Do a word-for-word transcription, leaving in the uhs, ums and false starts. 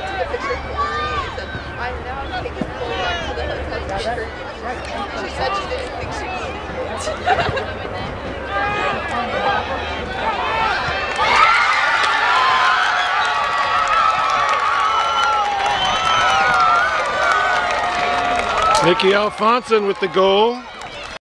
dad took a picture of Mary and said, I'm now taking her back to the hotel. She said she didn't think she needed it. Nikki Alfonsin with the goal.